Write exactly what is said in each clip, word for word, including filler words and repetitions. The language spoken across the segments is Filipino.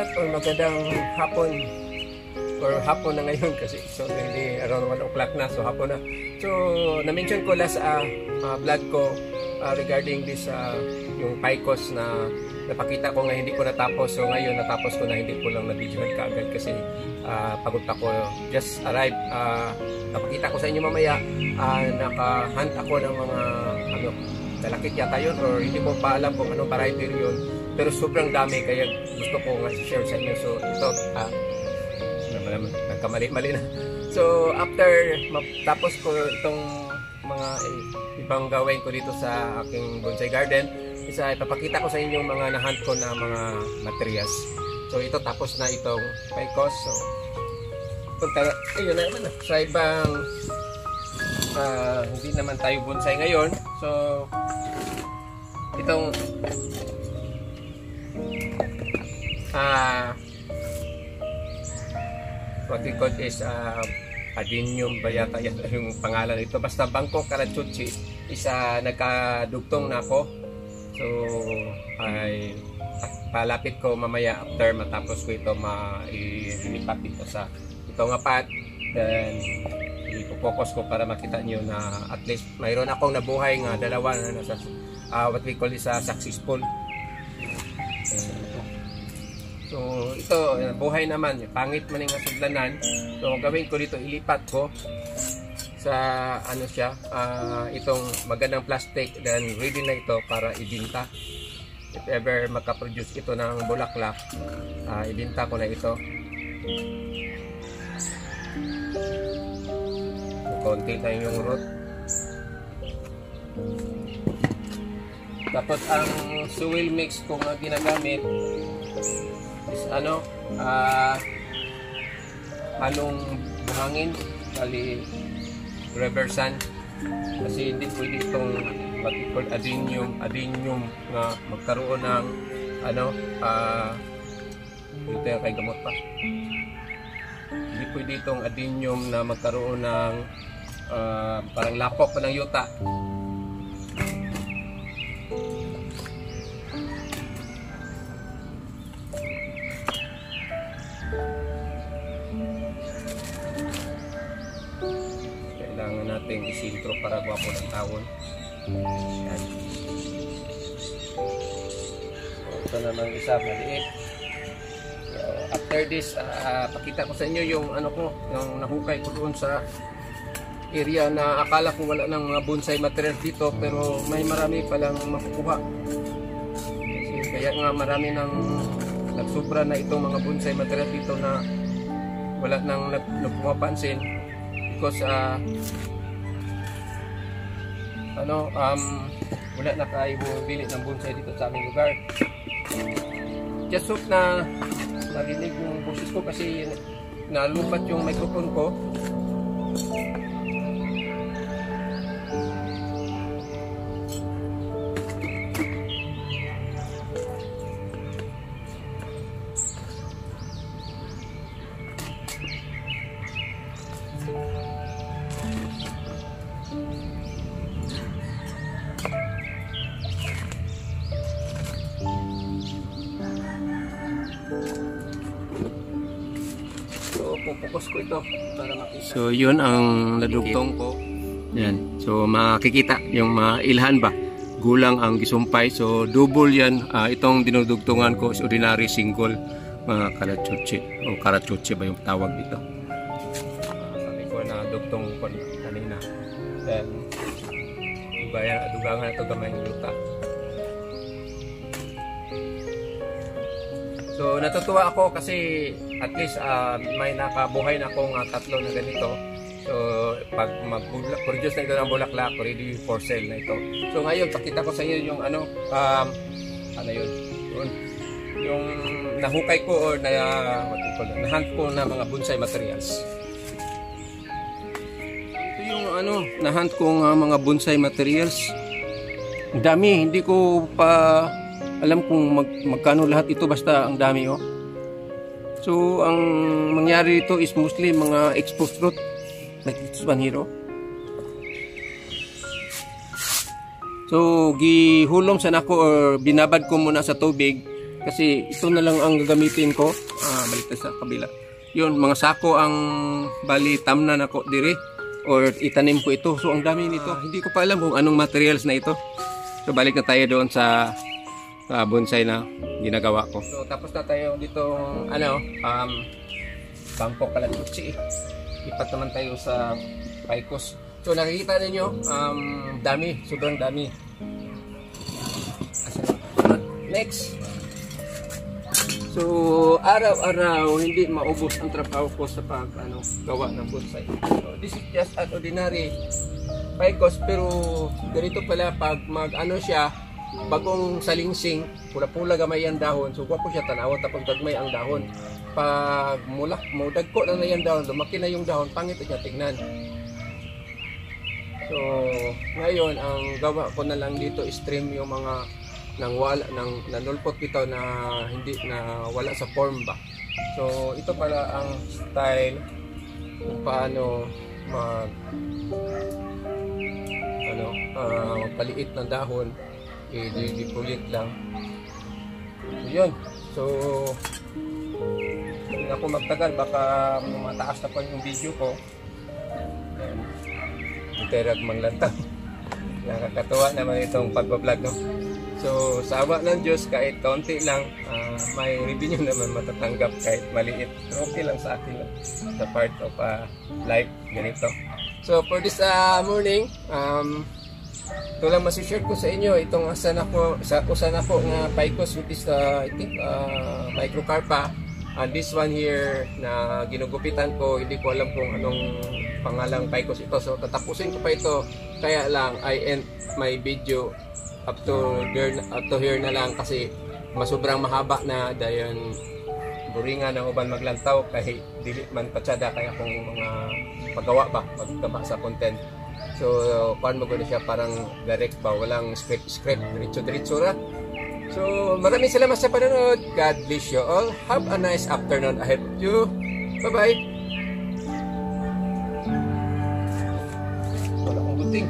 or magandang hapon or hapon na ngayon kasi so really around one o'clock na, so hapon na. So na-mention ko last uh, uh, vlog ko uh, regarding this uh, yung Picos na napakita ko nga hindi ko natapos. So ngayon natapos ko na, hindi ko lang na-videohan kaagad kasi uh, pagod ako, just arrived. Uh, napakita ko sa inyo mamaya, uh, naka-hunt ako ng mga ano, talakit yata yun or hindi ko pa alam kung anong variety yun, pero sobrang dami kaya gusto ko nga share sa inyo. So ito ah, nagkamali-mali na. So after tapos ko itong mga eh, ibang gawain ko dito sa aking bonsai garden, isa ipapakita ko sa inyo mga na-hunt ko na mga materials. So ito tapos na itong Picos. So punta, ayun na naman sa ibang uh, hindi naman tayo bonsai ngayon. So itong ah uh, what we call is uh, Adenium ba yata yan yung pangalan ito, basta Bangkok Karachuchi, isa nagkadugtong na ako. So ay palapit ko mamaya after matapos ko ito mailipat dito sa ito nga pat, then ipo-focus ko para makita nyo na at least mayroon akong nabuhay nga dalawa na nasa uh, what we call is uh, successful. Uh, so ito buhay naman, pangit man yung sudlanan. So gawin ko dito, ilipat ko sa ano siya, uh, itong magandang plastic, then ready na ito para ibinta. If ever makaproduce ito ng bulaklak, uh, ibinta ko na ito. Konti na yung root. Tapos ang soil mix ko nga ginagamit is ano, uh, halong buhangin, kali river sand, kasi hindi pwede itong what adenium, adenium nga magkaroon ng ano, uh, dito yung kay gamot pa, hindi pwede itong adenium na magkaroon ng uh, parang lapok pa ng yuta. Kailangan natin isintro para gwapo ng tawon. Yan. Ito naman isa maliit. So, after this, uh, pakita ko sa inyo yung ano ko, yung nahukay ko doon sa area na akala ko wala ng mga bonsai material dito, pero may marami palang makukuha. Kasi kaya nga marami nang nagsubra na itong mga bonsai material dito na wala nang nagpumapansin because uh, ano um wala na kayo bumibili ng bonsai dito sa aming lugar. Just hope na narinig yung boses ko kasi nalupat yung microphone ko. Focus ko ito para makita. So yun ang nadugtong ko. Yan. So makikita yung mga ilhan ba, gulang ang gisumpay. So double yan. Uh, itong dinudugtungan ko is ordinary single, mga karachuchi o karachuchi ba yung tawag dito. Uh, sabi ko na dugtong ko kanina. Then iba yan, adugangan ito gamay ng luta. So natutuwa ako kasi at least uh, may nakabuhay na akong uh, tatlo na ganito. So pag mag-produce na ito ng bulaklak, ready for sale na ito. So ngayon pakita ko sa inyo yung ano, um, ano yun, yun yung nahukay ko or na, what you call it, na-hunt ko na mga bonsai materials. Ito yung ano, na-hunt kong uh, mga bonsai materials. Ang dami, hindi ko pa alam kung mag, magkano lahat ito, basta ang dami oh. So ang mangyari ito is mostly mga exposed root like this one here oh. So gihulom sa nako or binabad ko muna sa tubig kasi ito na lang ang gagamitin ko. Ah, balik tayo sa kabila. Yun, mga sako ang bali tamnan ako dire or itanim ko ito. So ang dami nito. Ah, hindi ko pa alam kung anong materials na ito. So balik na tayo doon sa uh, bonsai na ginagawa ko. So tapos na tayo dito ano, um, Bangkok Kalatutsi. Ipat naman tayo sa Paikos. So nakikita ninyo, um, dami, sobrang dami. Next. So araw-araw hindi maubos ang trabaho ko sa pag ano, gawa ng bonsai. So this is just an ordinary Paikos, pero ganito pala pag mag ano siya, bagong salingsing, pula-pula gamay ang dahon, so ko siya tanaw tapos gagmay ang dahon. Pag mulak mo dagko na na yung dahon, lumaki na yung dahon, pangit siya tignan. So ngayon ang gawa ko na lang dito stream yung mga nang wala nang nanulpot ito na hindi na wala sa form ba. So ito pala ang style kung paano mag ano, uh, paliit ng dahon, i-dipulit lang. So yun. So hindi ako magtagal, baka mataas na pa yung video ko. Ayan. Iterag manglantang. Nakakatuwa naman itong pagbablog, no? So sa awa ng Diyos, kahit kaunti lang, uh, may revenue naman matatanggap kahit maliit. So okay lang sa akin, no? Sa part of uh, life, ganito. So for this uh, morning, um, ito lang masishare ko sa inyo itong asan ako, sa usan ako nga Paikos, which is uh, I think uh, Microcarpa, and this one here na ginugupitan ko, hindi ko alam kung anong pangalang Paikos ito. So tatapusin ko pa ito, kaya lang I end my video up to here, up to here na lang kasi masubrang mahaba na dahil buringan ng uban maglantaw kahit dili man patsada kaya kung mga paggawa ba magkaba sa content. So paano mo siya parang direct ba, walang script script diretso diretso ra. So maraming salamat sa panonood. God bless you all. Have a nice afternoon ahead of you. Bye bye. Wala akong gunting.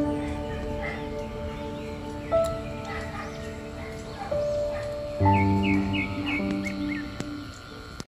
Thank you.